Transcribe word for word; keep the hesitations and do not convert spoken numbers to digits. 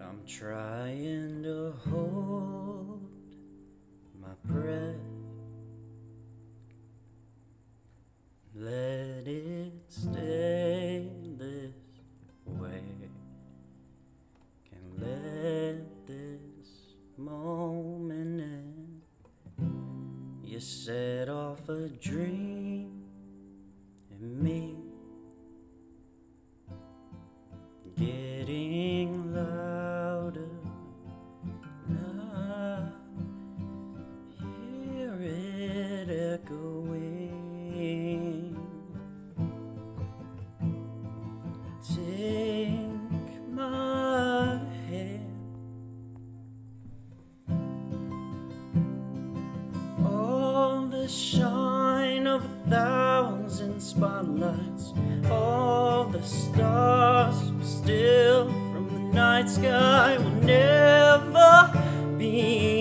I'm trying to hold my breath, let it stay this way. Can't let this moment end. You set off a dream in me, getting louder now. Hear it echoing. Take my hand, all the shine of a thousand spotlights, all the stars still from the night sky will never be